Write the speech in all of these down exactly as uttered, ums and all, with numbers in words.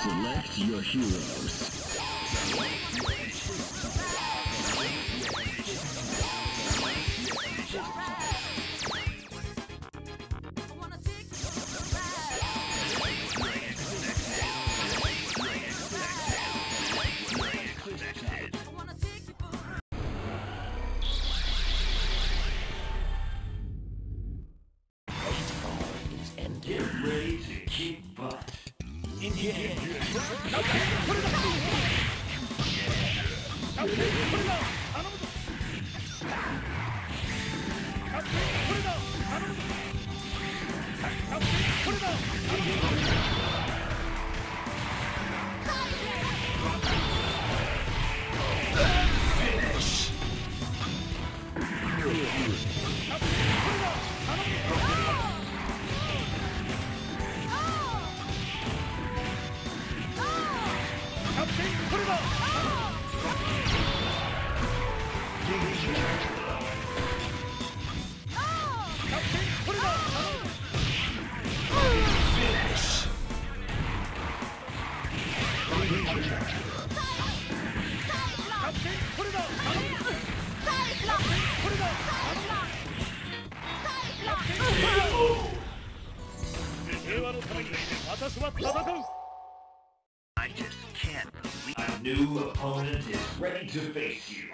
Select your heroes. Get ready to kick butt. Engage. I just can't believe A new opponent is ready to face you.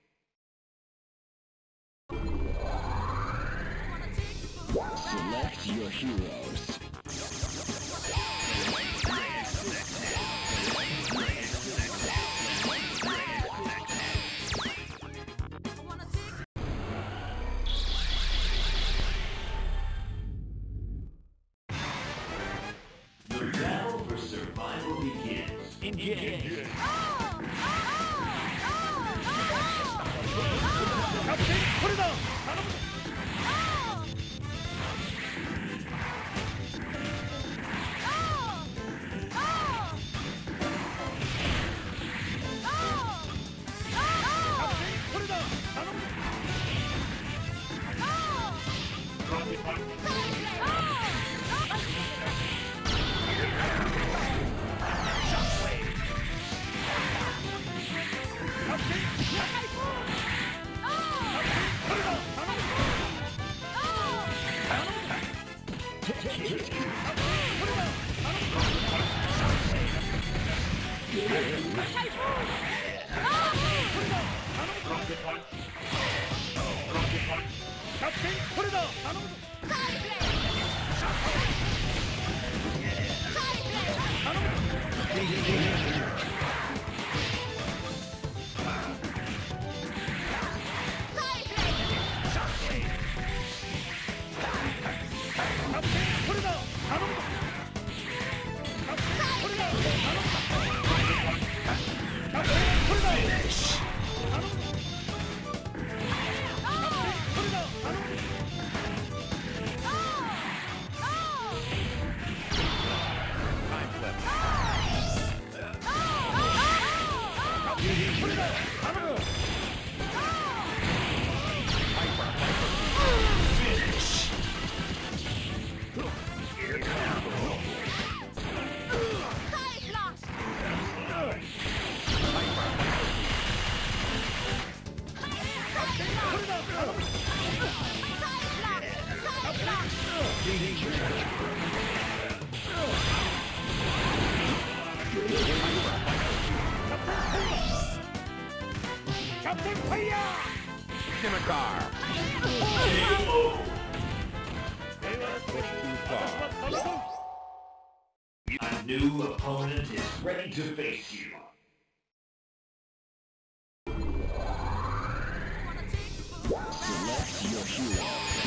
Select your heroes. The battle for survival begins. Engage. Scimitar. A new opponent is ready to face you. Select your hero.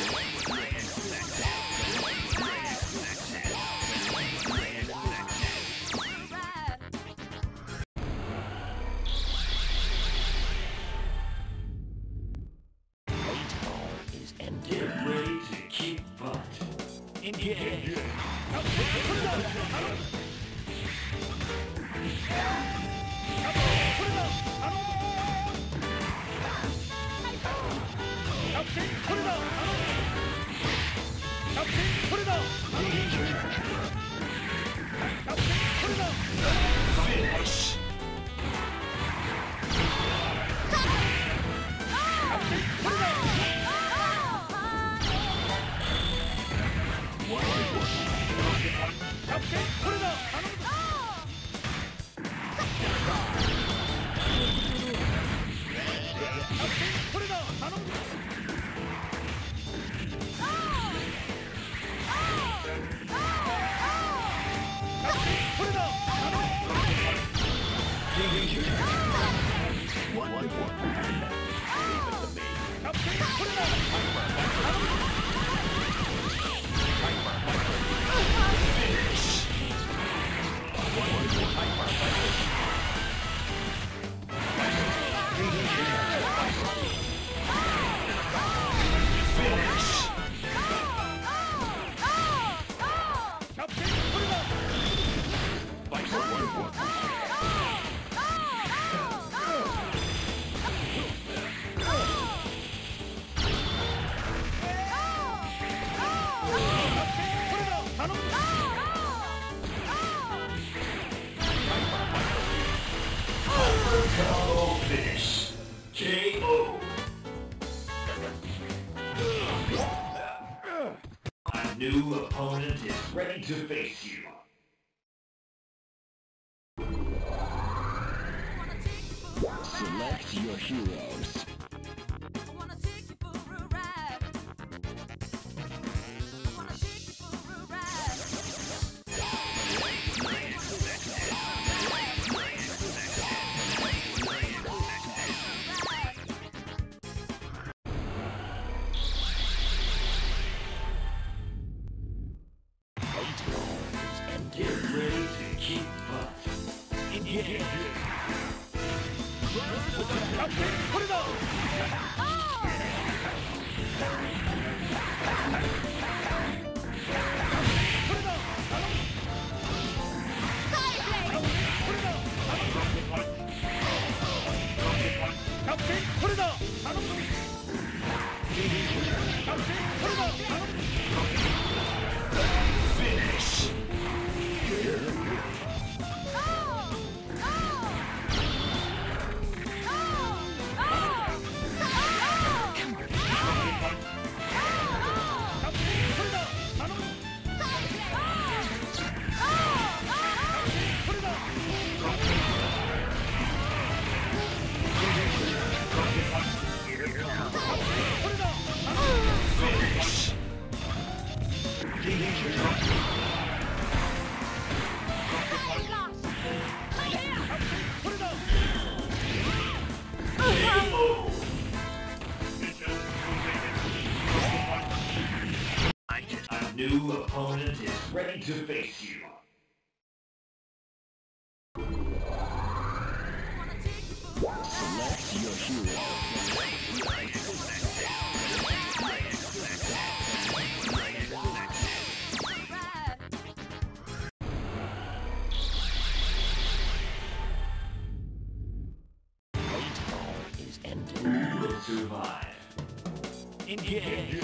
Get ready to kick butt. Engage. Put it up! Finish. K O. A new opponent is ready to face you. Select your heroes. Get ready to kick butt. Engage. Put it on! Put it on! Finish! A new opponent is ready to face you. Select your hero. Is ended. Who will survive? Engage.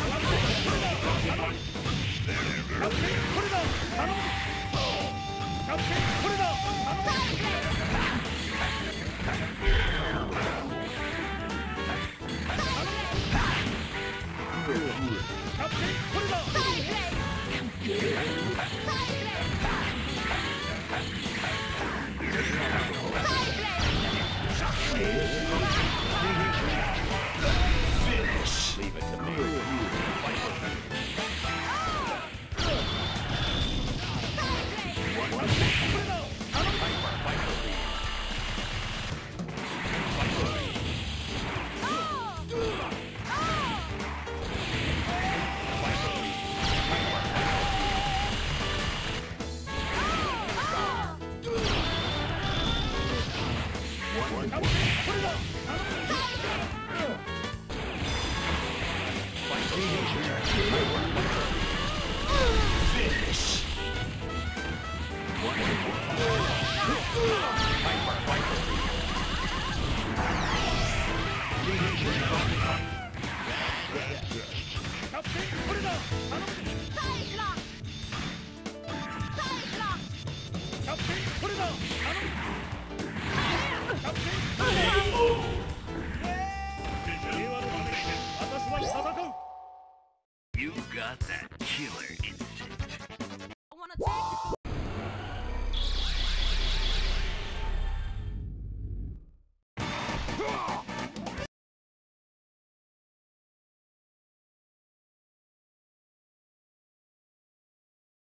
Finish. Leave it to me. Finish. You got that killer in